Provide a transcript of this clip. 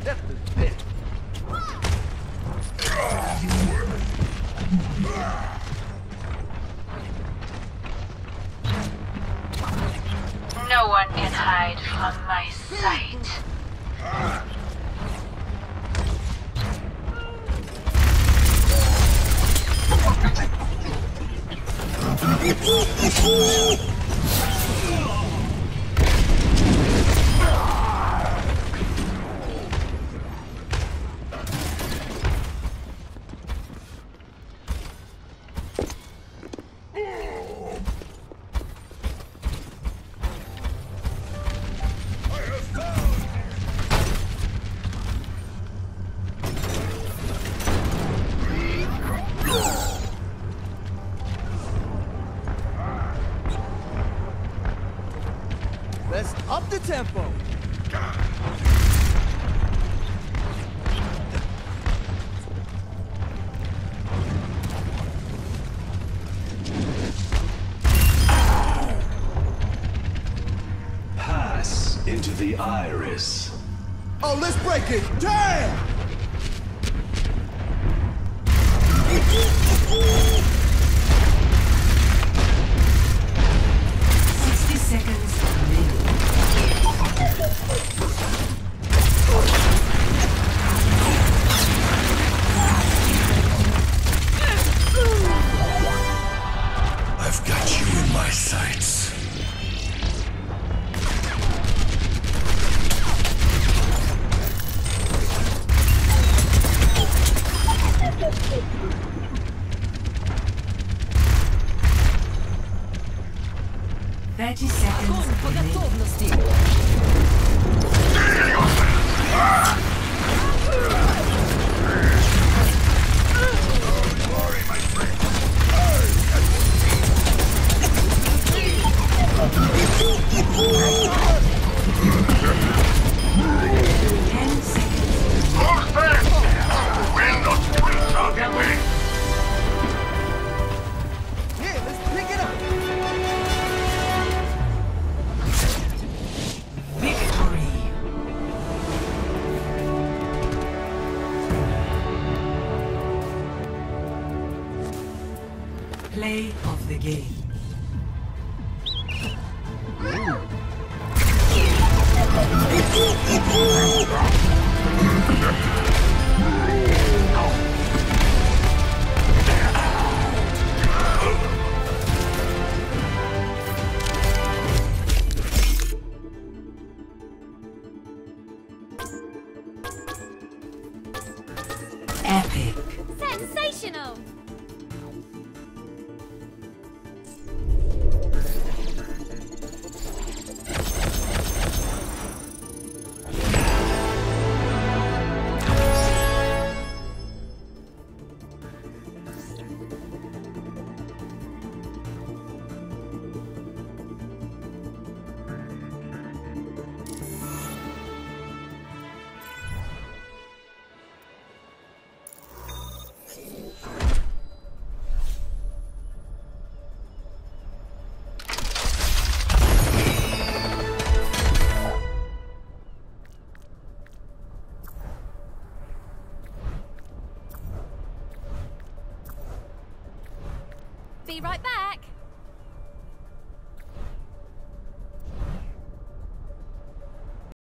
Death is dead. No one can hide from my sight. Let's up the tempo. Pass into the iris. Oh, let's break it. Damn! 60 seconds remaining. I've got you in my sights. Seconds remaining. Yeah, let's pick it up. Victory. Play of the game. Epic. Sensational! Be right back!